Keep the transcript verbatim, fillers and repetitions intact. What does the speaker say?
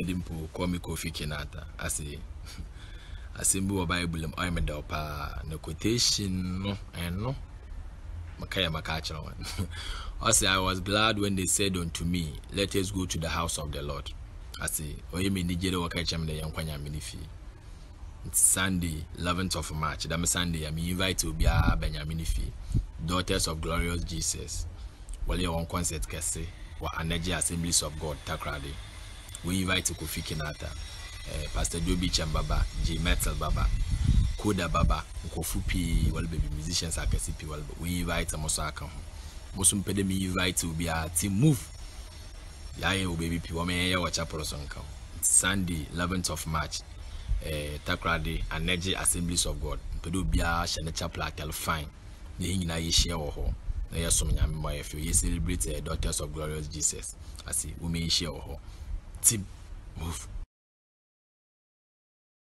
Limpo, call me Kofi Kinata. I say, I symbol of Bible, I'm a dopa, no quotation, no, and no. Makaya Makacha one. I say, I was glad when they said unto me, let us go to the house of the Lord. I say, oh, you mean Nigeria Wakacham the Yankwanya Minifi. It's Sunday, eleventh of March. That Sunday, I'm invited to be a Benjamin Fee, Daughters of Glorious Jesus. Well, you on concert, Kese, or Energy Assemblies of God, Takrade. We invite to Kofi Kinata, uh, Pastor Joby Chambaba, J Metal Baba, Koda Baba, Kofupi, well, baby musicians, I can see people. We invite a Mosaka. Mosum Pedemi invite to be a team move. Yaya, baby, people, may watch a person come. Sunday, eleventh of March. Eh, Takrade Energy Assemblies of God. Pedo bia shane chapel atel fine. Ne nyina ye share wo ho. Na ye som nyame mo ye fe. Ye celebrate uh, Daughters of Glorious Jesus. I see we may share wo ho. Team move.